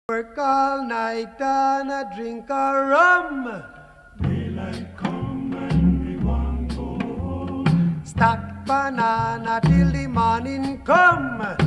Work all night and a drink a rum. Daylight come and we want go home. Stack banana till the morning come.